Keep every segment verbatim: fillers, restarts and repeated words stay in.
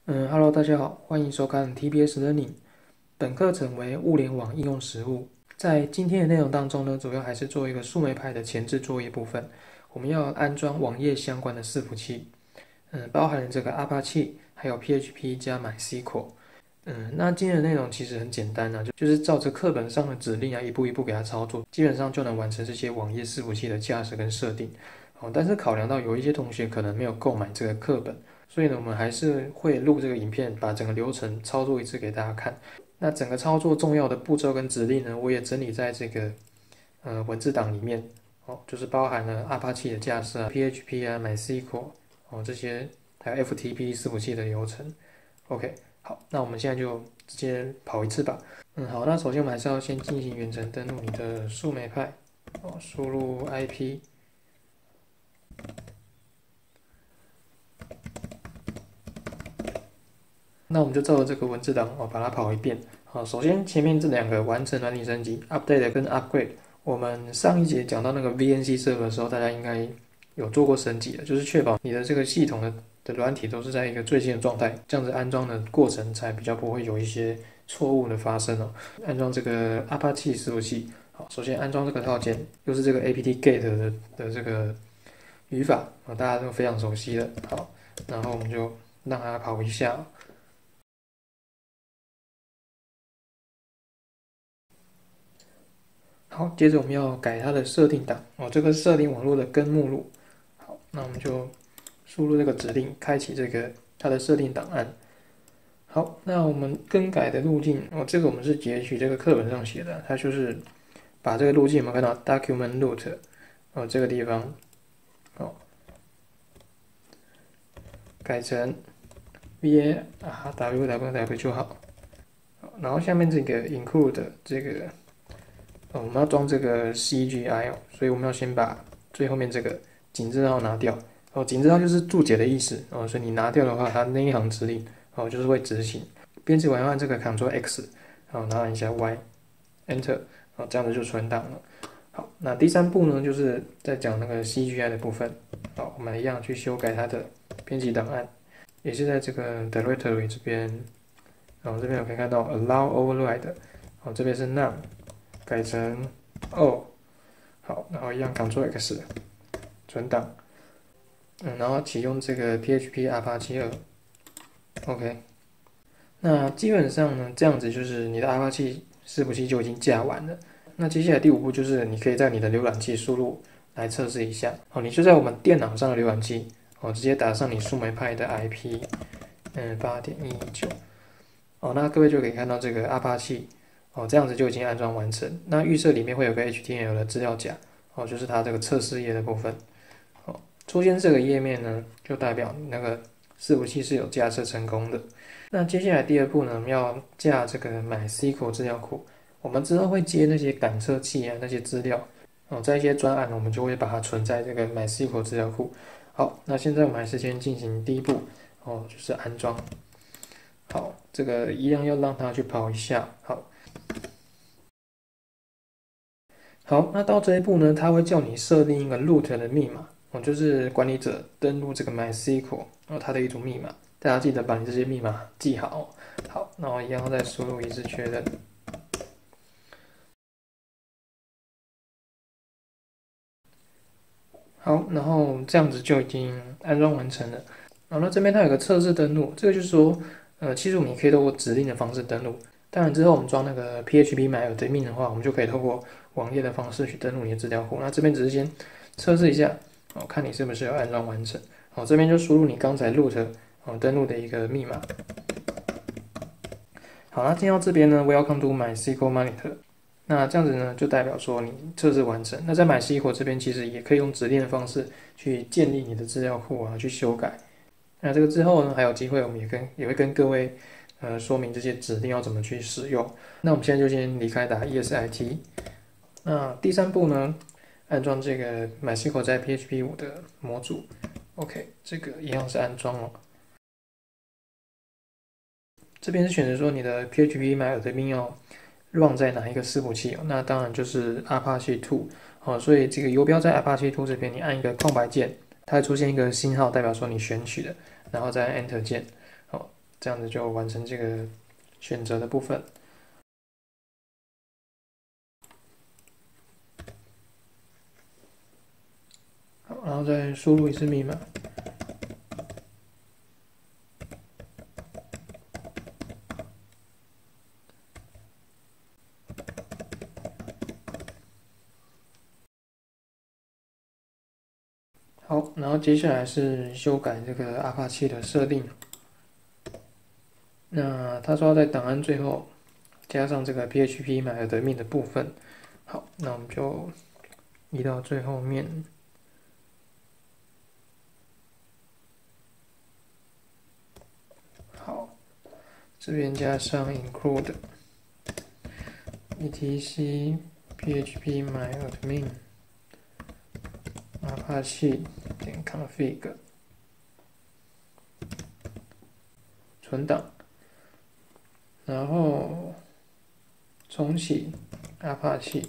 嗯，Hello，大家好，欢迎收看 T B S Learning。本课程为物联网应用实务。在今天的内容当中呢，主要还是做一个树莓派的前置作业部分。我们要安装网页相关的伺服器，嗯，包含了这个 Apache，还有 P H P 加 MySQL。嗯，那今天的内容其实很简单啊，就就是照着课本上的指令啊，一步一步给它操作，基本上就能完成这些网页伺服器的架设跟设定。哦，但是考量到有一些同学可能没有购买这个课本，所以呢，我们还是会录这个影片，把整个流程操作一次给大家看。那整个操作重要的步骤跟指令呢，我也整理在这个呃文字档里面。哦，就是包含了 Apache 的架设啊、P H P 啊、MySQL 哦这些，还有 F T P 伺服器的流程。OK，好，那我们现在就直接跑一次吧。嗯，好，那首先我们还是要先进行远程登录你的树莓派。哦，输入 I P。那我们就照着这个文字档哦，把它跑一遍。好，首先前面这两个完成软体升级 ，update 跟 upgrade，我们上一节讲到那个 V N C server 的时候，大家应该有做过升级的，就是确保你的这个系统的的软体都是在一个最新的状态，这样子安装的过程才比较不会有一些错误的发生哦。安装这个 Apache 伺服器，好，首先安装这个套件，又是这个 apt-get 的的这个语法啊，大家都非常熟悉的。好，然后我们就让它跑一下。好，接着我们要改它的设定档哦，这个设定网络的根目录。好，那我们就输入这个指令，开启这个它的设定档案。好，那我们更改的路径哦，这个我们是截取这个课本上写的，它就是把这个路径我们看到 document root 哦这个地方哦改成 va 啊 www 就好。然后下面这个 include 这个哦，我们要装这个 C G I 哦，所以我们要先把最后面这个井字号拿掉。哦，井字号就是注解的意思哦，所以你拿掉的话，它那一行指令哦就是会执行。编辑完按这个 Ctrl X，好，然后按一下 Y，Enter， 好，这样子就存档了。好，那第三步呢，就是在讲那个 C G I 的部分。好，我们一样去修改它的编辑档案，也是在这个 Directory 这边。然后这边我可以看到 Allow Override， 好，这边是 None。改成哦，好，然后一样 Ctrl X 存档，嗯，然后启用这个 P H P Apache 二 ，OK。那基本上呢，这样子就是你的 Apache 伺服器就已经架完了。那接下来第五步就是你可以在你的浏览器输入来测试一下。哦，你就在我们电脑上的浏览器，哦，直接打上你树莓派的 I P， 嗯，八点一九，哦，那各位就可以看到这个 Apache。哦，这样子就已经安装完成。那预设里面会有个 H T M L 的资料夹，哦，就是它这个测试页的部分。哦，出现这个页面呢，就代表那个伺服器是有架设成功的。那接下来第二步呢，我们要架这个 MySQL 资料库。我们之后会接那些感测器啊，那些资料。哦，在一些专案我们就会把它存在这个 MySQL 资料库。好，那现在我们还是先进行第一步，哦，就是安装。好，这个一样要让它去跑一下。好。好，那到这一步呢，它会叫你设定一个 root 的密码，哦，就是管理者登录这个 MySQL，哦，它的一组密码，大家记得把你这些密码记好。好，那我一样再输入一次确认。好，然后这样子就已经安装完成了。好，那这边它有个测试登录，这个就是说，呃，其实我们也可以透过指令的方式登录。当然之后我们装那个 P H P MyAdmin 的话，我们就可以透过网页的方式去登录你的资料库。那这边只是先测试一下，哦，看你是不是有安装完成。好，这边就输入你刚才 root 哦登录的一个密码。好，那进到这边呢 ，Welcome to MySQL Monitor。那这样子呢，就代表说你测试完成。那在 MySQL 这边其实也可以用指令的方式去建立你的资料库啊，去修改。那这个之后呢，还有机会我们也跟也会跟各位呃说明这些指令要怎么去使用。那我们现在就先离开打 E S I T。那第三步呢，安装这个 MySQL 在 P H P 五的模组。OK， 这个一样是安装哦。这边是选择说你的 P H P MyAdmin 要 run 在哪一个伺服器哦？那当然就是 Apache 二哦。所以这个游标在 Apache 二这边，你按一个空白键，它会出现一个星号，代表说你选取的，然后再按 Enter 键。好， 这样子就完成这个选择的部分。好，然后再输入一次密码。好，然后接下来是修改这个 Apache 的设定。那他说要在档案最后加上这个 P H P 买了的命的部分。好，那我们就移到最后面。好，这边加上 include etc php myadmin apache 点 config 存档，然后重启 Apache。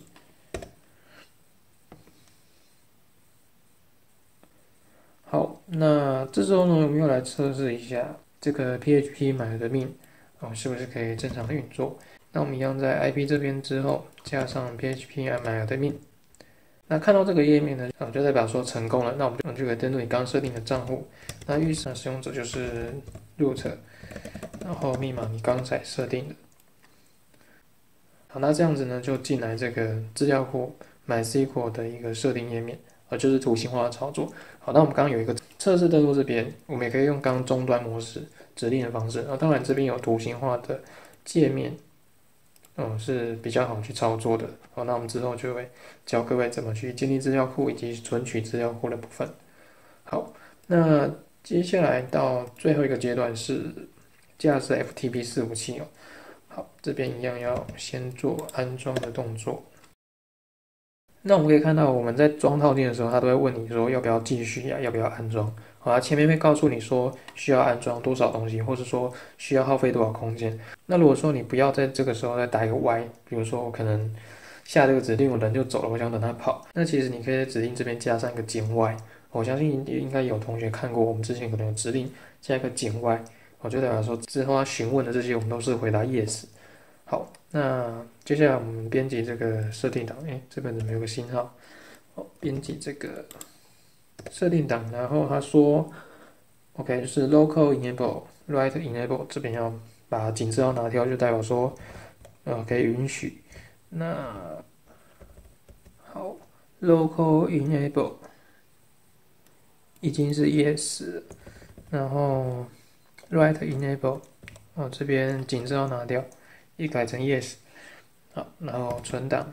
好，那这时候呢，我们又来测试一下这个 P H P 买的命哦，是不是可以正常的运作？那我们一样在 I P 这边之后加上 P H P 买的命。那看到这个页面呢，啊，就代表说成功了。那我们就就可以登录你刚刚设定的账户。那预设使用者就是 root， 然后密码你刚才设定的。好，那这样子呢，就进来这个资料库 MySQL 的一个设定页面，啊，就是图形化的操作。好，那我们刚刚有一个测试登录这边，我们也可以用刚刚终端模式指令的方式。那当然这边有图形化的界面。嗯，是比较好去操作的。好，那我们之后就会教各位怎么去建立资料库以及存取资料库的部分。好，那接下来到最后一个阶段是架设 F T P 伺服器哦。好，这边一样要先做安装的动作。那我们可以看到，我们在装套件的时候，它都会问你说要不要继续呀、啊，要不要安装。好，它前面会告诉你说需要安装多少东西，或是说需要耗费多少空间。那如果说你不要在这个时候再打一个 Y， 比如说我可能下这个指令，我人就走了，我想等它跑，那其实你可以在指令这边加上一个减 Y。我相信应该有同学看过，我们之前可能有指令加一个减 Y， 我就代表说之后他询问的这些我们都是回答 Yes。好，那接下来我们编辑这个设定档，哎，这边怎么有个星号？好，编辑这个设定档，然后他说 ，OK， 就是 local enable write enable 这边要把井字要拿掉，就代表说，呃，可以允许。那好 ，local enable 已经是 yes， 然后 write enable 哦这边井字要拿掉，也改成 yes。好，然后存档，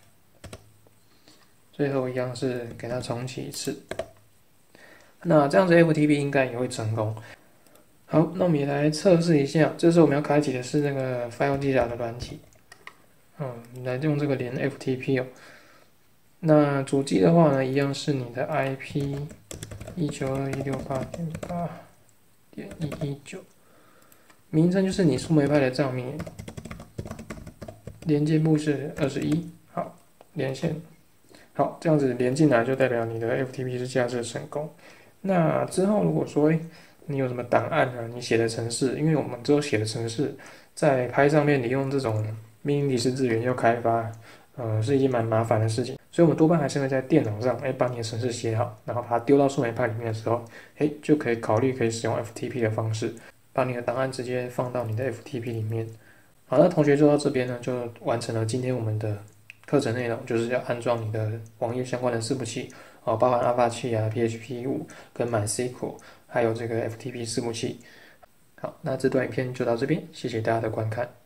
最后一样是给它重启一次。那这样子 F T P 应该也会成功。好，那我们也来测试一下。这时候我们要开启的是那个 FileZilla 的软体，嗯，来用这个连 F T P 哦。那主机的话呢，一样是你的 I P 一九二一六八点八点一一九，名称就是你树莓派的账面，连接部是二十一。好，连线。好，这样子连进来就代表你的 F T P 是架设成功。那之后如果说，哎，你有什么档案啊？你写的程式，因为我们之后写的程式，在拍上面你用这种命令提示资源要开发，呃，是一件蛮麻烦的事情。所以我们多半还是会在电脑上，哎，把你的程式写好，然后把它丢到树莓派里面的时候，哎，就可以考虑可以使用 F T P 的方式，把你的档案直接放到你的 F T P 里面。好，那同学做到这边呢，就完成了今天我们的课程内容，就是要安装你的网页相关的伺服器，哦，包含 Apache 啊、P H P 五跟 MySQL， 还有这个 F T P 伺服器。好，那这段影片就到这边，谢谢大家的观看。